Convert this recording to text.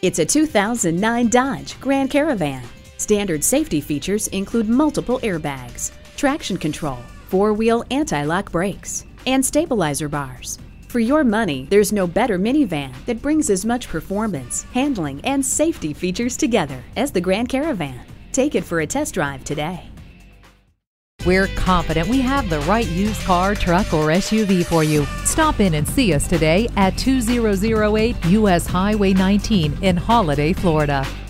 It's a 2009 Dodge Grand Caravan. Standard safety features include multiple airbags, traction control, four-wheel anti-lock brakes, and stabilizer bars. For your money, there's no better minivan that brings as much performance, handling, and safety features together as the Grand Caravan. Take it for a test drive today. We're confident we have the right used car, truck, or SUV for you. Stop in and see us today at 2008 US Highway 19 in Holiday, Florida.